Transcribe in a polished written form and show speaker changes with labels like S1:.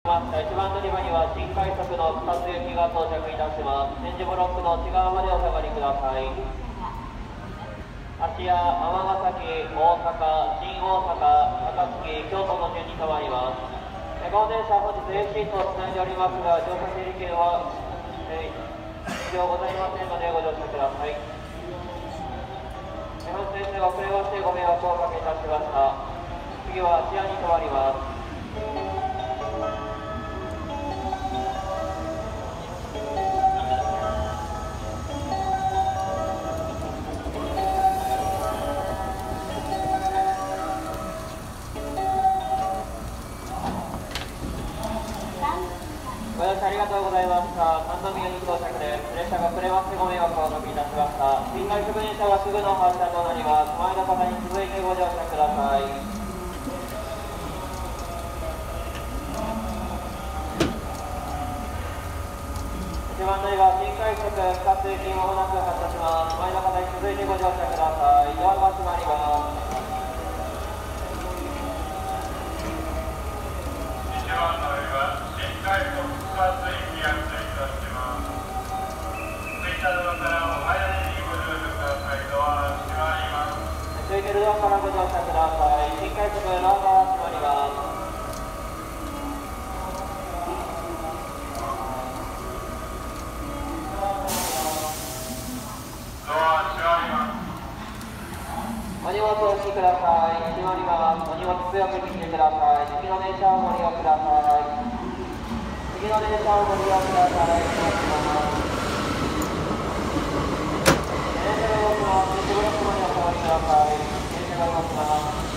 S1: 1番乗り場には新快速の草津行きが到着いたします。点字ブロックの内側までお下がりください。芦屋、尼崎、大阪、新大阪、高槻、京都の順に停まります。この電車本日 A シートをつないでおりますが、乗車整理券は必要ございませんのでご乗車ください。本日ですが遅れましてご迷惑をおかけいたしました。次は芦屋に停まります。ご乗車ありがとうございました。三宮に到着です。列車が遅れましてご迷惑をおかけいたしました。新快速電車はすぐの発車となります。前の方に続いてご乗車ください。1番乗り場、新快速深津行きまもなく発車します。前の方に続いてご乗車ください。ドアが閉まります。
S2: 1番乗り場、新快速深津行きが着いたします。着いたドアからお早めにご乗車ください。ドアが閉まります。
S1: ついてるドアからご乗車ください。新快速ドアが閉まります。お荷物をお引きください。閉まります。お荷物強く握ってください。次の電車をご利用ください。次の電車をご利用ください。お願いします。電車が動きます。電車ブロックまでお下がりください。電車が動きます。